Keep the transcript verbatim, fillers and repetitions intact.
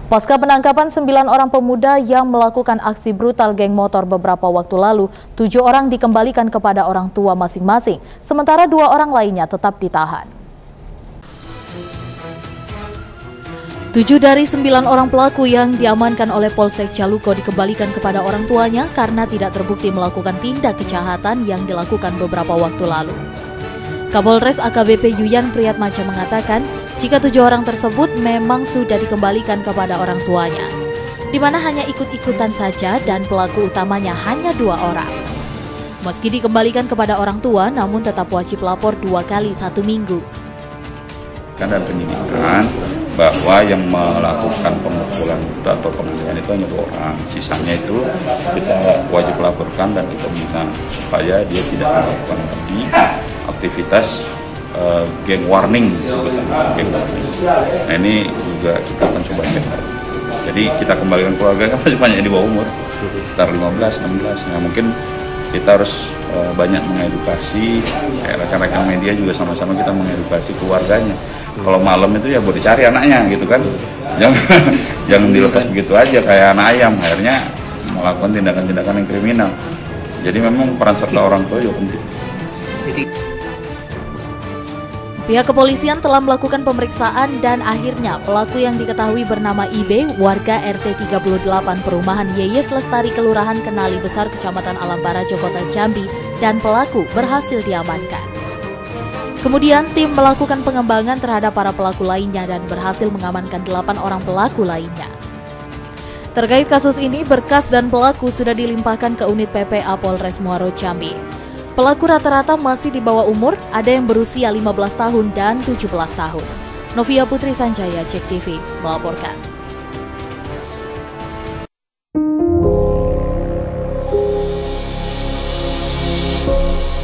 Pasca penangkapan sembilan orang pemuda yang melakukan aksi brutal geng motor beberapa waktu lalu, tujuh orang dikembalikan kepada orang tua masing-masing, sementara dua orang lainnya tetap ditahan. Tujuh dari sembilan orang pelaku yang diamankan oleh Polsek Caluko dikembalikan kepada orang tuanya karena tidak terbukti melakukan tindak kejahatan yang dilakukan beberapa waktu lalu. Kapolres A K B P Yuyan Priyatmaja mengatakan, jika tujuh orang tersebut memang sudah dikembalikan kepada orang tuanya, di mana hanya ikut-ikutan saja dan pelaku utamanya hanya dua orang. Meski dikembalikan kepada orang tua, namun tetap wajib lapor dua kali satu minggu. Dalam penyidikan bahwa yang melakukan pemukulan atau penganiayaan itu hanya dua orang, sisanya itu kita wajib laporkan dan kita minta supaya dia tidak melakukan lagi aktivitas uh, geng warning sebetulnya geng warning. Nah ini juga kita akan coba cek. Jadi kita kembalikan keluarga kan masih banyak di bawah umur, sekitar lima belas enam belas. Nah mungkin kita harus uh, banyak mengedukasi, kayak rekan-rekan media juga sama-sama kita mengedukasi keluarganya. Kalau malam itu ya boleh cari anaknya gitu kan, jangan jangan dilepas begitu aja kayak anak ayam, akhirnya melakukan tindakan-tindakan yang kriminal. Jadi memang peran serta orang tua juga penting. Pihak kepolisian telah melakukan pemeriksaan dan akhirnya pelaku yang diketahui bernama I B, warga R T tiga puluh delapan Perumahan Yeyes Lestari Kelurahan Kenali Besar Kecamatan Alam Barajo Kota Jambi dan pelaku berhasil diamankan. Kemudian tim melakukan pengembangan terhadap para pelaku lainnya dan berhasil mengamankan delapan orang pelaku lainnya. Terkait kasus ini, berkas dan pelaku sudah dilimpahkan ke unit P P A Polres Muaro Jambi. Pelaku rata-rata masih di bawah umur, ada yang berusia lima belas tahun dan tujuh belas tahun. Novia Putri Sanjaya, Cek T V, melaporkan.